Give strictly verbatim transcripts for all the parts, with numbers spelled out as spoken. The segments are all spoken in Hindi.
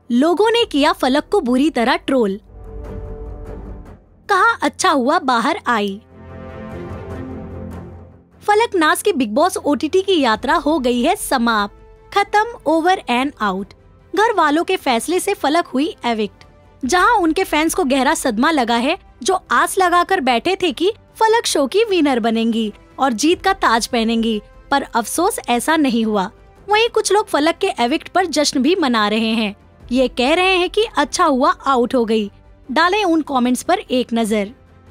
लोगों ने किया फलक को बुरी तरह ट्रोल। कहा अच्छा हुआ बाहर आई। फलक नाज की बिग बॉस ओटीटी की यात्रा हो गई है समाप्त, खत्म, ओवर एंड आउट। घर वालों के फैसले से फलक हुई एविक्ट। जहां उनके फैंस को गहरा सदमा लगा है, जो आस लगाकर बैठे थे कि फलक शो की विनर बनेंगी और जीत का ताज पहनेंगी, पर अफसोस ऐसा नहीं हुआ। वहीं कुछ लोग फलक के एविक्ट पर जश्न भी मना रहे हैं। ये कह रहे हैं कि अच्छा हुआ आउट हो गई। डालें उन कमेंट्स पर एक नजर।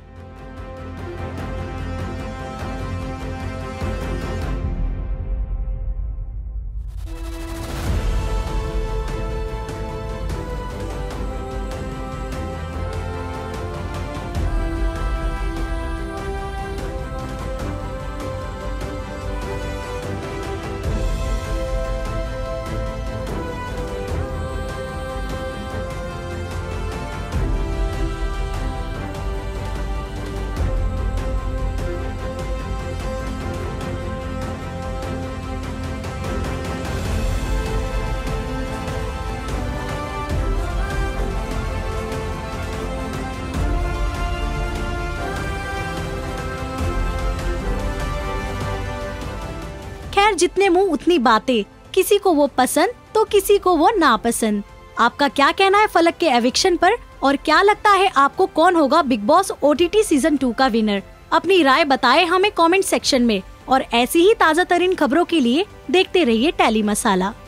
खैर, जितने मुंह उतनी बातें, किसी को वो पसंद तो किसी को वो नापसंद। आपका क्या कहना है फलक के एविक्शन पर, और क्या लगता है आपको कौन होगा Bigg Boss OTT season two का विनर? अपनी राय बताएं हमें कमेंट सेक्शन में, और ऐसी ही ताजा तरीन खबरों के लिए देखते रहिए टेली मसाला।